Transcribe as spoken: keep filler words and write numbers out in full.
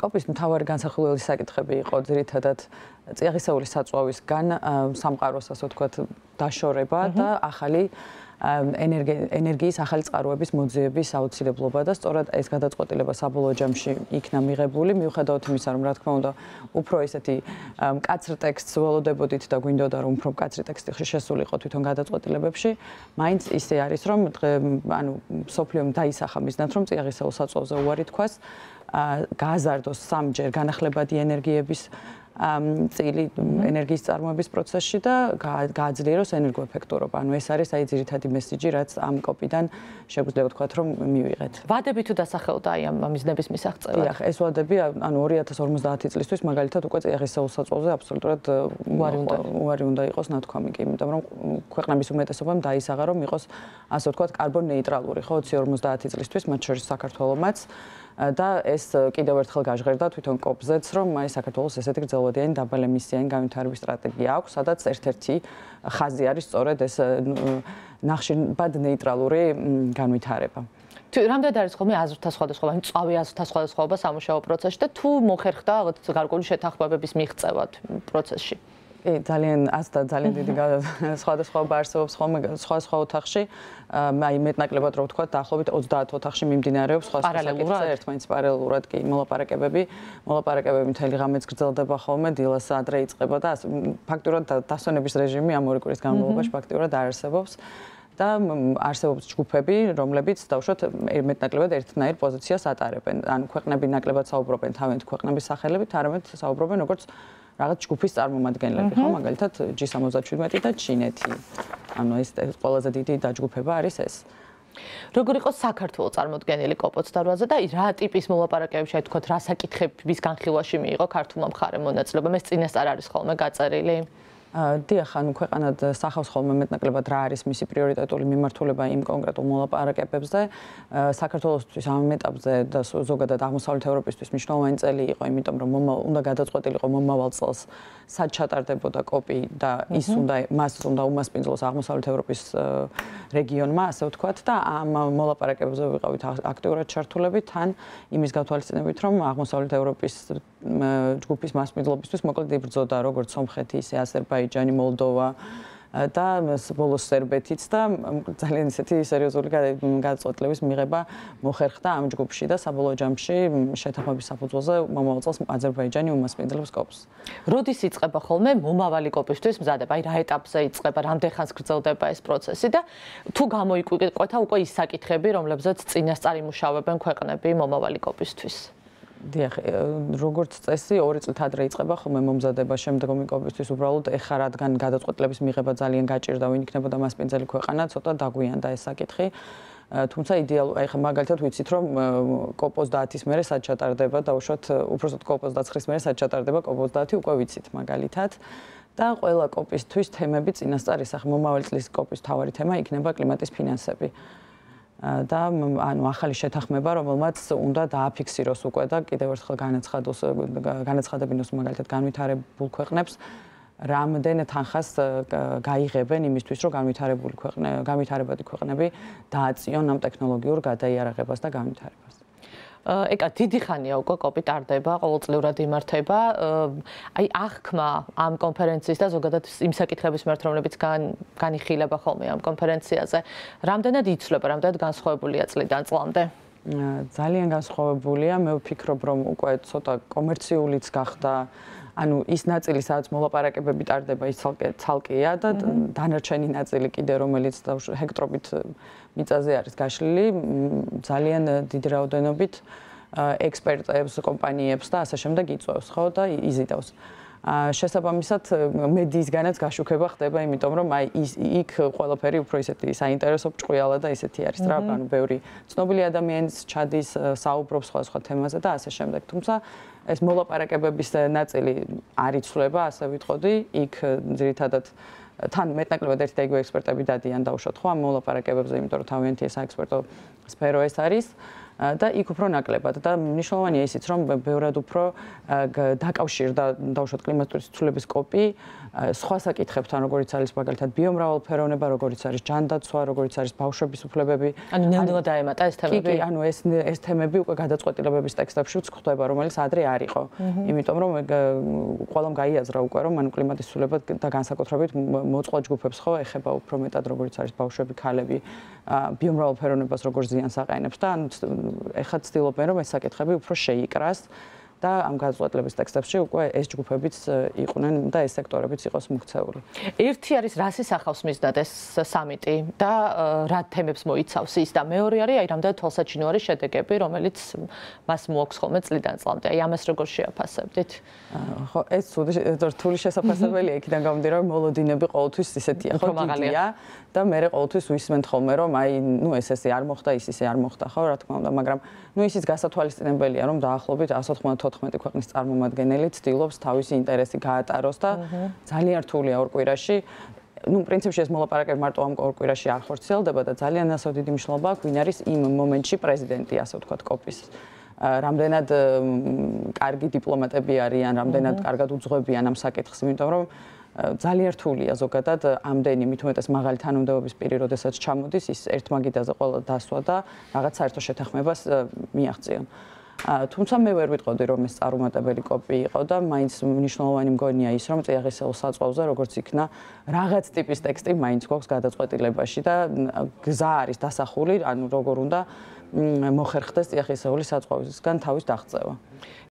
კოპის მთავარი განსახილველი საკითხები იყო ძირითადად წიაღისეული საწვავის გან სამყაროს, ასე ვთქვათ, დაშორება და ახალი ენერგიის ახალი წყაროების მოძიების აუცილებლობა და სწორად ეს გადაწყვეტილება საბოლოო ჯამში იქნა მიღებული, მიუხედავად იმისა, რომ რა თქმა უნდა, უფრო ესეთი მკაცრ ტექსტს ველოდებოდით და გვინდოდა რომ უფრო მკაცრი ტექსტი შესულიყო თვითონ გადაწყვეტილებებში, მაინც ისე არის, რომ ანუ მსოფლიომ დაისახა მიზნად, რომ წიაღისეულ საწვავზე უარი თქვას, გააზარდოს სამჯერ განახლებადი ენერგიების წილი ენერგიის წარმოების პროცესში და გააძლიეროს ენერგოეფექტურობა. ანუ ეს არის აი ძირითადი მესიჯი, რაც ამ კოპიდან შეგვიძლია ვთქვათ, რომ მივიღეთ. ვადები თუ დასახელდა აი ამ მიზნების მისაღწევად? დიახ, ეს ვადები ანუ ორი ათას ორმოცდაათი წლისთვის მაგალითად უკვე წიაღისეულ საწვავზე აბსოლუტურად უარი უნდა იყოს ნათქვამი კი, იმიტომ რომ ქვეყნების უმეტესობამ დაისაღა, რომ იყოს ასე ვთქვათ კარბონ ნეიტრალური, ხო, ოცი ორმოცდაათი წლისთვის, მათ შორის საქართველომაც. და ეს კიდევ ერთხელ გაჟღერდა თვითონ კოპზეც, რომ აი საქართველოს ესეთი გრძელვადიანი დაბალ ემისიანი განვითარების სტრატეგია აქვს, სადაც ერთ-ერთი ხაზი არის სწორედ ეს ნახშირბად ნეიტრალური განვითარება. რამდენად არის ხოლმე აზრთა სხვადასხვა, ანუ წავი აზრთა სხვადასხვაობა სამუშაო პროცესში და თუ მოხერხდა გარკვეული შეთანხმებების მიღწევა პროცესში? კი, ძალიან ასდა ძალიან დიდი სხვადასხვაობა არსებობს ხოლმე სხვა სხვა ოთახში. აი მეტნაკლებად რო ვთქვა, დაახლოებით ოცდაათ ოთახში მიმდინარეობს სხვა სხვა საკითხზე ერთმანეთს პარალელურად კი მოლაპარაკებები. მოლაპარაკებები მთელი ღამეც გრძელდება ხოლმე, დილას ადრე იწყება და ფაქტურად დასვენების რეჟიმი ამ ორი კვირის განმავლობაში ფაქტურად არ არსებობს. და არსებობს ჯგუფები, რომლებიც დავუშვათ მეტნაკლებად ერთნაირ პოზიციას ატარებენ. ანუ ქვეყნები ნაკლებად საუბრობენ თავიანთი ქვეყნების სახელებით, არამედ საუბრობენ როგორც რაღაც ჯგუფის წარმომადგენლები, ხო, მაგალითად ჯი სამოცდაშვიდმეტი და ჩინეთი. ანუ ეს ყველაზე დიდი დაჯგუფება არის ეს. როგორ იყო საქართველოს წარმოდგენილი კოპოც დარბაზზე და რა ტიპის მოლაპარაკებებში, აი თქვათ, რა საკითხების განხილვაში მიიღო ქართულმა მხარემ მონაწილეობა? ეს წინასწარ არის ხოლმე გაწერილი? დიახ, ანუ ქვეყანად სახავს ხოლმე მეტნაკლებად რა არის მისი პრიორიტეტული მიმართულება იმ კონკრეტულ მოლაპარაკებებზე. საქართველოსთვის ამ ეტაპზე და ზოგადად აღმოსავლეთ ევროპისთვის მნიშვნელოვანი წელი იყო, იმიტომ რომ უნდა გადაწყვეტილიყო მომავალ წელს სად ჩატარდებოდა კოპი და ის უნდა მას უნდა უმასპინძლოს აღმოსავლეთ ევროპის რეგიონმა, ასე ვთქვათ, და ამ მოლაპარაკებებზე ვიყავით აქტიურად ჩართულები, თან იმის გათვალისწინებით, რომ აღმოსავლეთ ევროპის ჯგუფის მასპინძლობისთვის მოკლედ იბრძოდა როგორც სომხეთი, ისე აზერბაიჯანი, მოლდოვა და ბოლოს სერბეთიც და ძალიან ისეთი სერიოზული გადაწყვეტილების მიღება მოხერხდა ამ ჯგუფში და საბოლოო ჯამში შეთანხმების საფუძველზე მომავალ წელს აზერბაიჯანი უმასპინძლებს კოპს. როდის იწყება ხოლმე მომავალი კოპისთვის მზადება? აი რა ეტაპზე იწყება, რამდენ ხანს გრძელდება ეს პროცესი და თუ გამოიკვეთა უკვე ის საკითხები, რომლებზეც წინასწარ იმუშავებენ ქვეყნები მომავალი კოპისთვის? დიახ, როგორც წესი, ორი წლით ადრე იწყება ხოლმე მომზადება შემდგომი კოპისთვის, უბრალოდ ეხლა რადგან გადაწყვეტილების მიღება ძალიან გაჭირდა, ვინ იქნებოდა მასპინძელი ქვეყანა, ცოტა დაგვიანდა ეს საკითხი. თუმცა იდეალური, აი ხა მაგალითად ვიცით, რომ კოპ ოცდაათის მერე სად ჩატარდება, დაუშვათ, უпроსტოდ კოპ ოცდაცხრის მერე სად ჩატარდება კოპ ოცდაათი უკვე ვიცით მაგალითად. და ყველა კოპისთვის თემები წინასწარ ისახება. მომავალი წლის კოპის მთავარი თემა იქნება კლიმატის ფინანსები. და ანუ ახალი შეთანხმება, რომელმაც უნდა დააფიქსიროს უკვე და კიდევ ერთხელ განაცხადოს განაცხადებინოს მაგალითად განვითარებულ ქვეყნებს, რამდენ თანხას გაიღებენ იმისთვის, რომ განვითარებული ქვეყნები, განვითარებადი ქვეყნები დააწიონ ამ ტექნოლოგიურ გადაიარაღებას და განვითარებას. ეკა დიდი ხანია უკვე კოპი ტარდება, ყოველწლიურად იმართება. აი აღქმა ამ კონფერენციის და ზოგადად იმ საკითხების მიმართ, რომლებიც განიხილება ხოლმე ამ კონფერენციაზე, რამდენად იცვლება, რამდენად განსხვავებულია წლიდან წლამდე? ძალიან განსხვავებულია. მე ვფიქრობ, რომ უკვე ცოტა კომერციულიც გახდა. ანუ ის ნაწილი, სადაც მოლაპარაკებები ტარდება, ის ცალკეა და დანარჩენი ნაწილი კიდე, რომელიც ჰექტრობით მიწაზე არის გაშლილი, ძალიან დიდი რაოდენობით ექსპერტებს, კომპანიებს და ასე შემდეგ იწვევს, ხო, და იზიდავს. შესაბამისად, მედიისგანაც გაშუქება ხდება, იმიტომ რომ აი იქ ყველაფერი უფრო ისეთი საინტერესო ბრჭყვიალა და ისეთი არის რა, ანუ ბევრი ცნობილი ადამიანის ჩადის, საუბრობს სხვა-სხვა თემაზე და ასე შემდეგ. თუმცა ეს მოლაპარაკებების ნაწილი არ იცვლება, ასე ვიტყოდი, იქ ძირითადად თან მეტნაკლებად ერთი და იგივე ექსპერტები დადიან დაუშვათ ხო ამ მოლაპარაკებებზე, იმიტომ რომ თავიანთი ეს საექსპერტო სფერო ეს არის. და იქ უფრო ნაკლებად და მნიშვნელოვანია ისიც, რომ ბევრად უფრო დაკავშირდა დავუშვათ კლიმატური ცვლილების კოპი სხვა საკითხებთან, როგორიც არის მაგალითად ბიომრავალფეროვნება, როგორიც არის ჯანდაცვა, როგორიც არის ბავშვების უფლებები. ანუ ნამდვილად დაემატა ეს თემები. კი, ანუ ეს ეს თემები უკვე გადაწყვეტილებების ტექსტებშიც ხდება, რომელიც ადრე არ იყო. იმიტომ რომ ყველამ გაიაზრა უკვე რომ ანუ კლიმატის ცვლილება და განსაკუთრებით მოწყვა ჯგუფებს ხო ეხება უფრო მეტად როგორიც არის ბავშვები, ქალები, ბიომრავალფეროვნებას როგორ ზიანს აყენებს და ანუ ეხლა ცდილობენ რომ ეს საკითხები უფრო შეიკრას. და ამ გადაწყვეტილების ტექსტებში უკვე ეს ჯგუფებიც იყვნენ და ეს სექტორებიც იყოს მოქცეული. ერთი არის რას ისახავს მისდად ეს სამიტი და რა თემებს მოიცავს ის და მეორე არის აი რამდენად თვალსაჩინო არის შედეგები, რომელიც მას მოაქვს ხოლმე წლიდან წლამდე. აი ამას როგორ შეაფასებდით? ხო, ეს რთული შესაფასებელია იქიდან გამომდინარე, რომ მოლოდინები ყოველთვის ისეთია, ხო, დიდია და მე ყოველთვის ვისმენთ ხოლმე, რომ აი, ნუ ეს ესე არ მოხდა, ის ისე არ მოხდა, ხო, რა თქმა უნდა, მაგრამ ნუ ისიც გასათვალისწინებელია, რომ დაახლოებით εκατს ოცდაოთხმეტი ქვეყნის წარმომადგენელი ცდილობს თავისი ინტერესი გაატაროს და ძალიან რთულია ორ კვირაში. ნუ პრინციპში ეს მოლაპარაკება მარტო ამ ორ კვირაში არ ხორციელდება და ძალიან ასო დიდი მნიშვნელობა აქვს, ვინ არის იმ მომენტში პრეზიდენტი, ასე ვთქვათ, კოპის. რამდენად კარგი დიპლომატები არიან, რამდენად კარგად უძღვებიან ამ საკითხს, იმიტომ რომ ძალიან რთულია ზოგადად ამდენი მით უმეტეს მაღალი თანამდებობის პირი, როდესაც ჩამოდის, ის ერთ მაგიდაზე ყველა დასვა და რაღაც საერთო შეთანხმებას მიაღწიონ. თუმცა მე ვერ ვიტყოდი რომ ეს წარუმატებელი კოპი იყო და მაინც მნიშვნელოვანი მგონია ის რომ წიაღისეულ საწყობზე როგორც იქნა რაღაც ტიპის ტექსტი მაინც გვაქვს გადაწყვეტილებაში და გზა არის დასახული, ანუ როგორ უნდა მოხერხდეს წიაღისეული საწყობისგან თავის დაღწევა.